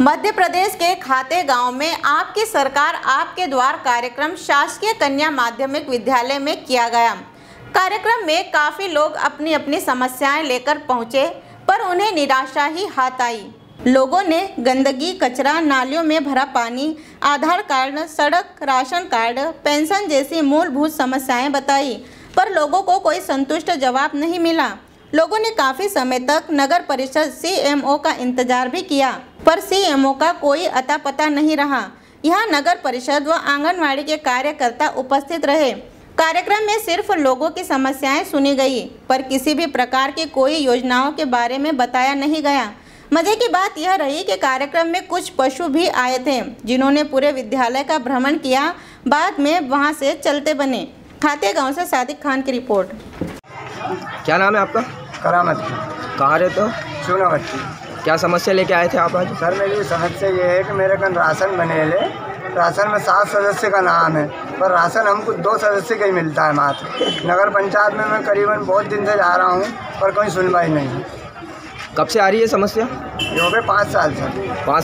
मध्य प्रदेश के खाते गांव में आपकी सरकार आपके द्वार कार्यक्रम शासकीय कन्या माध्यमिक विद्यालय में किया गया। कार्यक्रम में काफी लोग अपनी अपनी समस्याएं लेकर पहुंचे, पर उन्हें निराशा ही हाथ आई। लोगों ने गंदगी, कचरा, नालियों में भरा पानी, आधार कार्ड, सड़क, राशन कार्ड, पेंशन जैसी मूलभूत समस्याएं बताई, पर लोगों को कोई संतुष्ट जवाब नहीं मिला। लोगों ने काफी समय तक नगर परिषद सीएमओ का इंतजार भी किया, पर सीएमओ का कोई अता पता नहीं रहा। यहाँ नगर परिषद व आंगनवाड़ी के कार्यकर्ता उपस्थित रहे। कार्यक्रम में सिर्फ लोगों की समस्याएं सुनी गई, पर किसी भी प्रकार की कोई योजनाओं के बारे में बताया नहीं गया। मजे की बात यह रही कि कार्यक्रम में कुछ पशु भी आए थे, जिन्होंने पूरे विद्यालय का भ्रमण किया, बाद में वहां से चलते बने। खाते गांव से सादिक खान की रिपोर्ट। क्या नाम है आपका? करामत। कहाँ रहते हो? चूनावती। क्या समस्या लेके आए थे आप आज? सर, मेरी समस्या ये है कि मेरे कन राशन बने ले, राशन में 7 सदस्य का नाम है, पर राशन हमको 2 सदस्य का ही मिलता है मात्र। नगर पंचायत में मैं करीबन बहुत दिन से जा रहा हूँ, पर कोई सुनवाई नहीं। कब से आ रही है समस्या? ये हो गए 5 साल से। 5